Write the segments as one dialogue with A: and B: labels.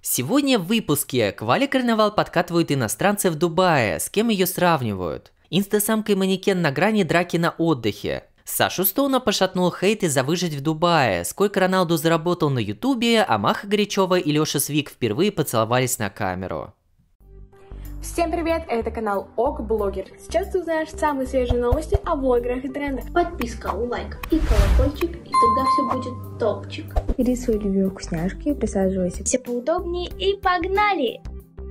A: Сегодня в выпуске к Вале Карнавал подкатывают иностранцы в Дубае, с кем ее сравнивают. Инстасамка-манекен на грани драки на отдыхе. Сашу Стоуна пошатнул хейт из-за выжить в Дубае. Сколько Роналду заработал на ютубе, а Маха Горячева и Леша Свик впервые поцеловались на камеру.
B: Всем привет, это канал ОК Блогер. Сейчас ты узнаешь самые свежие новости о блогерах и трендах.
C: Подписка, лайк и колокольчик, и тогда все будет топчик.
D: Бери свои любимые вкусняшки, присаживайся.
C: Все поудобнее и погнали!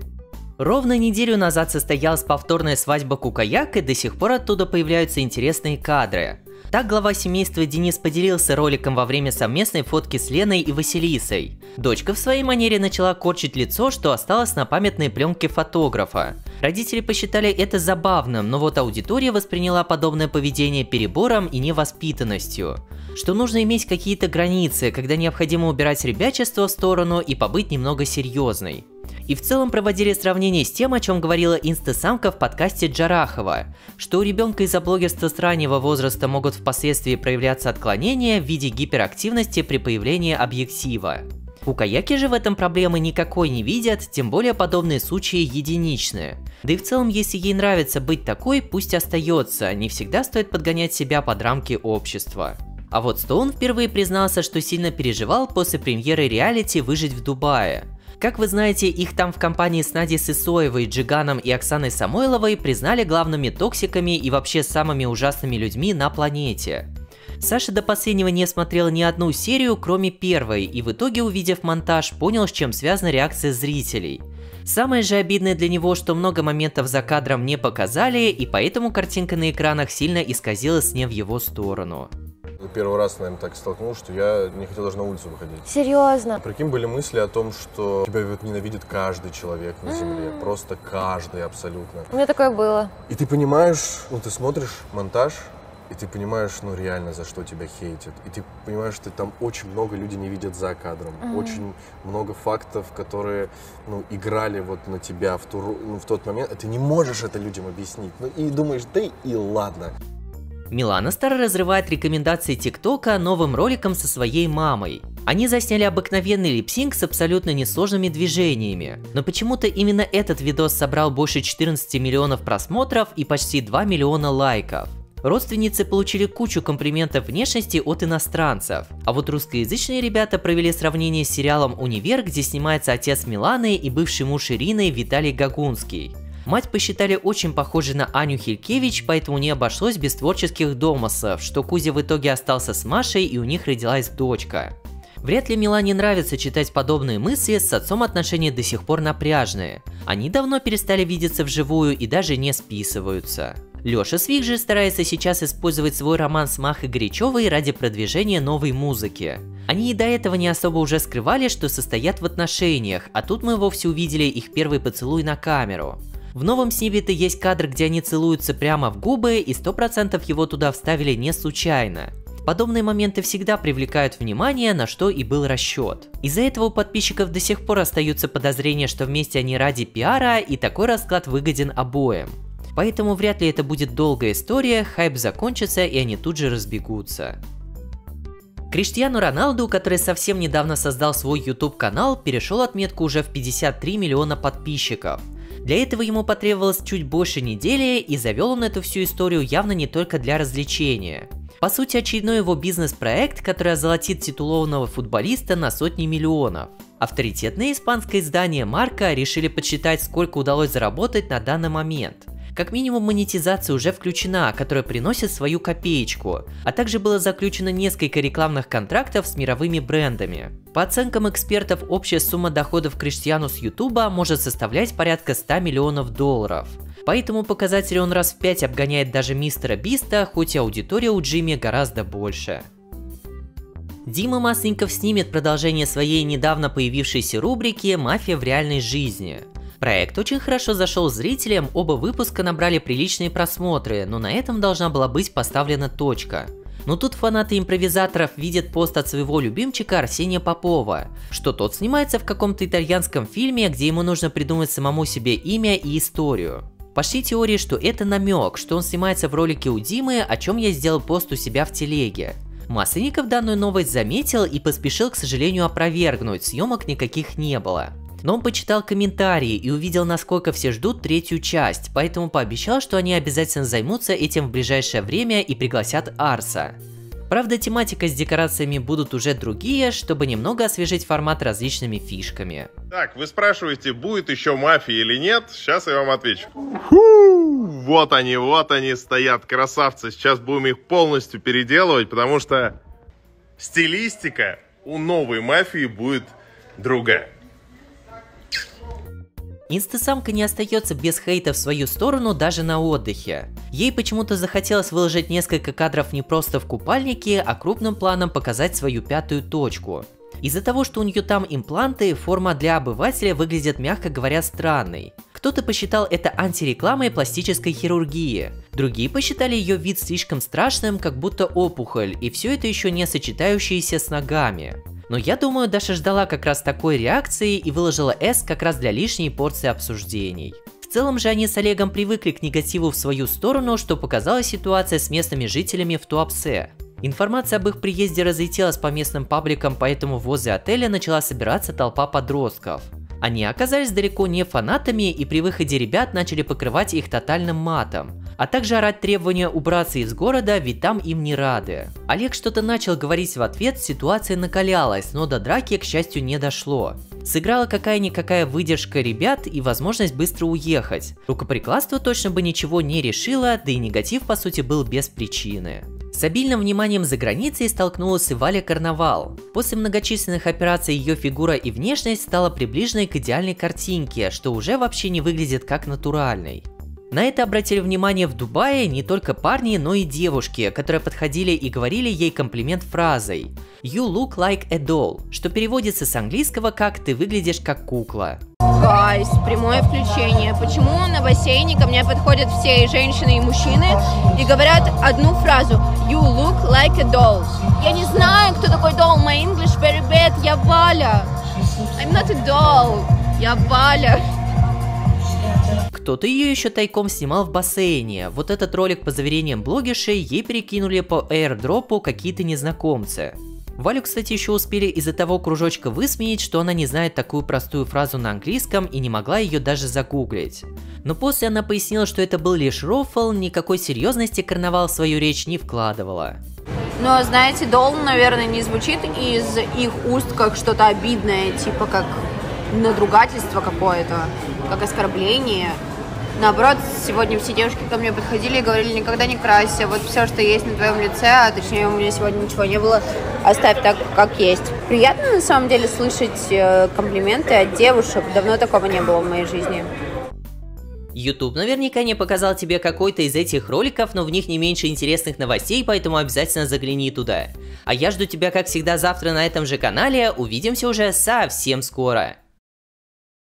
A: Ровно неделю назад состоялась повторная свадьба Кукаяк, и до сих пор оттуда появляются интересные кадры. Так глава семейства Денис поделился роликом во время совместной фотки с Леной и Василисой. Дочка в своей манере начала корчить лицо, что осталось на памятной пленке фотографа. Родители посчитали это забавным, но вот аудитория восприняла подобное поведение перебором и невоспитанностью. Что нужно иметь какие-то границы, когда необходимо убирать ребячество в сторону и побыть немного серьезной. И в целом проводили сравнение с тем, о чем говорила инстасамка в подкасте Джарахова, что у ребенка из-за блогерства с раннего возраста могут впоследствии проявляться отклонения в виде гиперактивности при появлении объектива. Кукаяки же в этом проблемы никакой не видят, тем более подобные случаи единичные. Да и в целом, если ей нравится быть такой, пусть остается, не всегда стоит подгонять себя под рамки общества. А вот Стоун впервые признался, что сильно переживал после премьеры реалити «Выжить в Дубае». Как вы знаете, их там в компании с Надей Сысоевой, Джиганом и Оксаной Самойловой признали главными токсиками и вообще самыми ужасными людьми на планете. Саша до последнего не смотрел ни одну серию, кроме первой, и в итоге, увидев монтаж, понял, с чем связана реакция зрителей. Самое же обидное для него, что много моментов за кадром не показали, и поэтому картинка на экранах сильно исказилась не в его сторону.
E: Первый раз, наверное, так столкнулся, что я не хотел даже на улицу выходить.
D: Серьезно?
E: Прикинь, были мысли о том, что тебя вот ненавидит каждый человек на земле. Просто каждый абсолютно.
D: У меня такое было.
E: И ты понимаешь, ты смотришь монтаж, и ты понимаешь, за что тебя хейтят. И ты понимаешь, что там очень много людей не видят за кадром. Очень много фактов, которые, играли вот на тебя в тот момент. И ты не можешь это людям объяснить. И думаешь, да и ладно.
A: Милана Стар разрывает рекомендации ТикТока новым роликом со своей мамой. Они засняли обыкновенный липсинг с абсолютно несложными движениями, но почему-то именно этот видос собрал больше 14 миллионов просмотров и почти 2 миллиона лайков. Родственницы получили кучу комплиментов внешности от иностранцев, а вот русскоязычные ребята провели сравнение с сериалом «Универ», где снимается отец Миланы и бывший муж Ирины Виталий Гагунский. Мать посчитали очень похожей на Аню Хилькевич, поэтому не обошлось без творческих домыслов, что Кузя в итоге остался с Машей и у них родилась дочка. Вряд ли Милане нравится читать подобные мысли, с отцом отношения до сих пор напряжные. Они давно перестали видеться вживую и даже не списываются. Леша Свик же старается сейчас использовать свой роман с Махой Горячевой ради продвижения новой музыки. Они и до этого не особо уже скрывали, что состоят в отношениях, а тут мы вовсе увидели их первый поцелуй на камеру. В новом сниппете есть кадр, где они целуются прямо в губы, и 100% его туда вставили не случайно. Подобные моменты всегда привлекают внимание, на что и был расчет. Из-за этого у подписчиков до сих пор остаются подозрения, что вместе они ради пиара, и такой расклад выгоден обоим. Поэтому вряд ли это будет долгая история, хайп закончится и они тут же разбегутся. Криштиану Роналду, который совсем недавно создал свой YouTube-канал, перешел отметку уже в 53 миллиона подписчиков. Для этого ему потребовалось чуть больше недели, и завел он эту всю историю явно не только для развлечения. По сути, очередной его бизнес-проект, который озолотит титулованного футболиста на сотни миллионов. Авторитетное испанское издание Марка решили подсчитать, сколько удалось заработать на данный момент. Как минимум монетизация уже включена, которая приносит свою копеечку, а также было заключено несколько рекламных контрактов с мировыми брендами. По оценкам экспертов, общая сумма доходов Криштиану с Ютуба может составлять порядка 100 миллионов долларов. По этому показателю он раз в 5 обгоняет даже Мистера Биста, хоть и аудитория у Джимми гораздо больше. Дима Масленников снимет продолжение своей недавно появившейся рубрики «Мафия в реальной жизни». Проект очень хорошо зашел зрителям, оба выпуска набрали приличные просмотры, но на этом должна была быть поставлена точка. Но тут фанаты импровизаторов видят пост от своего любимчика Арсения Попова, что тот снимается в каком-то итальянском фильме, где ему нужно придумать самому себе имя и историю. Пошли теории, что это намек, что он снимается в ролике у Димы, о чем я сделал пост у себя в телеге. Масленников данную новость заметил и поспешил, к сожалению, опровергнуть, съемок никаких не было. Но он почитал комментарии и увидел, насколько все ждут третью часть, поэтому пообещал, что они обязательно займутся этим в ближайшее время и пригласят Арса. Правда, тематика с декорациями будут уже другие, чтобы немного освежить формат различными фишками.
F: Так, вы спрашиваете, будет еще мафия или нет? Сейчас я вам отвечу. Вот они стоят, красавцы. Сейчас будем их полностью переделывать, потому что стилистика у новой мафии будет другая.
A: Инстасамка не остается без хейта в свою сторону даже на отдыхе. Ей почему-то захотелось выложить несколько кадров не просто в купальнике, а крупным планом показать свою пятую точку. Из-за того, что у нее там импланты, форма для обывателя выглядит, мягко говоря, странной. Кто-то посчитал это антирекламой пластической хирургии, другие посчитали ее вид слишком страшным, как будто опухоль, и все это еще не сочетающееся с ногами. Но я думаю, Даша ждала как раз такой реакции и выложила S как раз для лишней порции обсуждений. В целом же они с Олегом привыкли к негативу в свою сторону, что показала ситуация с местными жителями в Туапсе. Информация об их приезде разлетелась по местным пабликам, поэтому возле отеля начала собираться толпа подростков. Они оказались далеко не фанатами и при выходе ребят начали покрывать их тотальным матом, а также орать требования убраться из города, ведь там им не рады. Олег что-то начал говорить в ответ, ситуация накалялась, но до драки, к счастью, не дошло. Сыграла какая-никакая выдержка ребят и возможность быстро уехать. Рукоприкладство точно бы ничего не решило, да и негатив по сути был без причины. С обильным вниманием за границей столкнулась и Валя Карнавал. После многочисленных операций ее фигура и внешность стала приближенной к идеальной картинке, что уже вообще не выглядит как натуральной. На это обратили внимание в Дубае не только парни, но и девушки, которые подходили и говорили ей комплимент фразой «You look like a doll», что переводится с английского как «ты выглядишь как кукла».
G: Гайс, прямое включение. Почему на бассейне ко мне подходят все и женщины, и мужчины и говорят одну фразу «You look like a doll». Я не знаю, кто такой doll, my English very bad, я Валя. I'm not a doll, я Валя.
A: Кто-то ее еще тайком снимал в бассейне. Вот этот ролик, по заверениям блогерши, ей перекинули по airdrop'у какие-то незнакомцы. Валю, кстати, еще успели из-за того кружочка высмеять, что она не знает такую простую фразу на английском и не могла ее даже загуглить. Но после она пояснила, что это был лишь рофл, никакой серьезности Карнавал в свою речь не вкладывала.
G: Но, знаете, doll, наверное, не звучит из их уст как что-то обидное, типа как надругательство какое-то, как оскорбление. Наоборот, сегодня все девушки ко мне подходили и говорили: никогда не крайся, вот все, что есть на твоем лице, а точнее у меня сегодня ничего не было, оставь так, как есть. Приятно на самом деле слышать комплименты от девушек, давно такого не было в моей жизни.
A: YouTube наверняка не показал тебе какой-то из этих роликов, но в них не меньше интересных новостей, поэтому обязательно загляни туда. А я жду тебя, как всегда, завтра на этом же канале, увидимся уже совсем скоро.